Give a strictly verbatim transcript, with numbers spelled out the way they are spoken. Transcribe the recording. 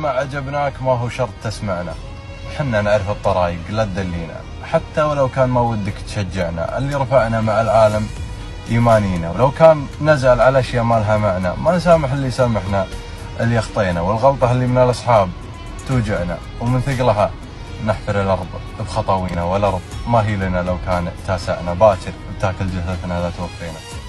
ما عجبناك ما هو شرط تسمعنا، حنا نعرف الطرايق لا تدلينا، حتى ولو كان ما ودك تشجعنا، اللي رفعنا مع العالم إيمانينا، ولو كان نزعل على أشياء ما لها معنى ما نسامح اللي سامحنا اللي أخطينا، والغلطة اللي من الأصحاب توجعنا ومن ثقلها نحفر الأرض بخطاوينا، والأرض ما هي لنا لو كان تاسعنا، باكر بتاكل جثثنا لا توفينا.